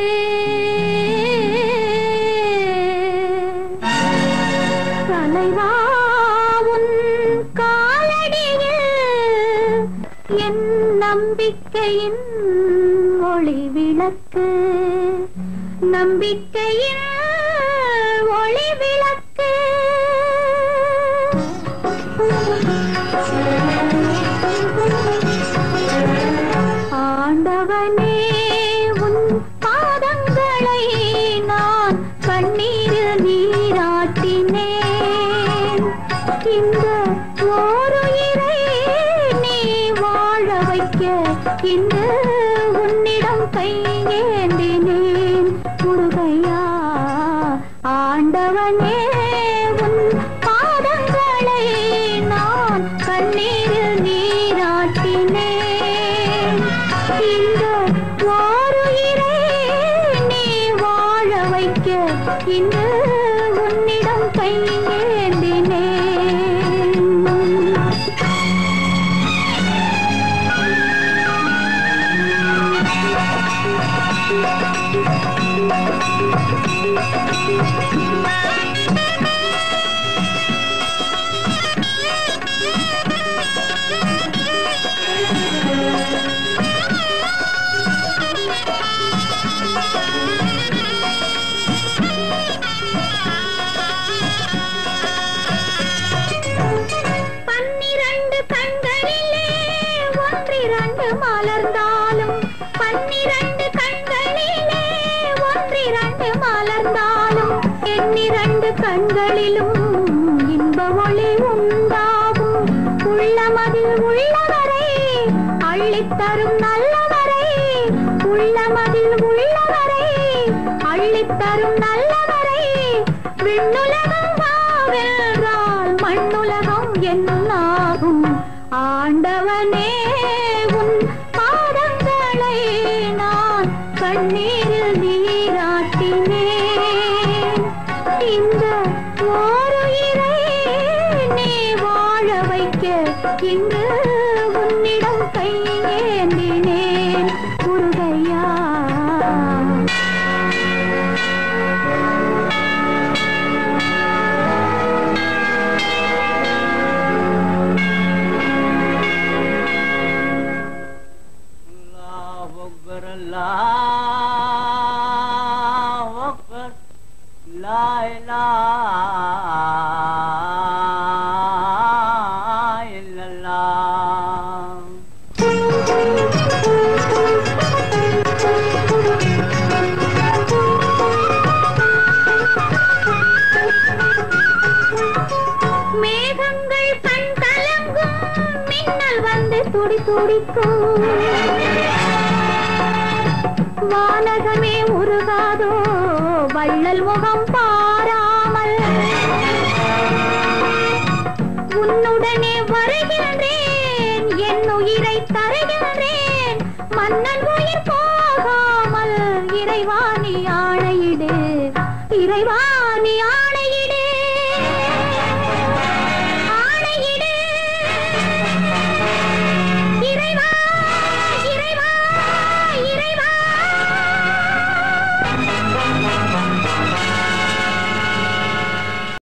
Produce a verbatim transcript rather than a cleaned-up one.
தலைவாவுன் காலடியில் என் நம்பிக்கையின் ஒளி விளக்கு, நம்பிக்கையின் ஒளி விளக்கு. ஆண்டவனே உன் பாதங்களை நான் கண்ணீரில் நீராட்டினேன். இந்த ஓருயிரை நீ வாழ வைக்க இன்று உன்னிடம் கையேந்தினேன். முருகையா ஆண்டவனே உன் பாதங்களை நான் கண்ணீரில் நீராட்டினேன். இந்த ஓருயிரை நீ வாழ வைக்க இன்று உன்னிடம் கையேந்தினேன். பன்னிரண்டு கண்களிலே ஒன்றிரண்டு மலர்ந்தாலும், பன்னிரண்டு கண்களிலே ஒன்றிரண்டு மலர்ந்தாலும், எண்ணிரண்டு கண்களிலும் இன்ப ஒளி உண்டாகும். உள்ளமதில் உள்ளவரை அள்ளித்தரும் நல்லவரை, உள்ளமதில் உள்ளவரை அள்ளித்தரும் நல்லவரை. விண்ணுலகம் வாவென்றால் மண்ணுலகம் என்னாகும். ஆண்டவனே உன் பாதங்களை நான் கண்ணீரில் நீராட்டினேன். இந்த ஓருயிரை நீ வாழ வைக்க இன்று உன்னிடம் கையேந்தினேன். முருகையா Allahu Akbar, la ilaha illallah. மேகங்கள் கண் கலங்கும், மின்னல் வந்து துடி துடிக்கும். வானகமே உருகாதோ வள்ளல் முகம் பாராமல். உன்னுடனே வருகின்றேன், என் உயிரை தருகின்றேன். மன்னன் உயிர் போகாமல் இறைவாணி ஆணையிடு, இறைவாணி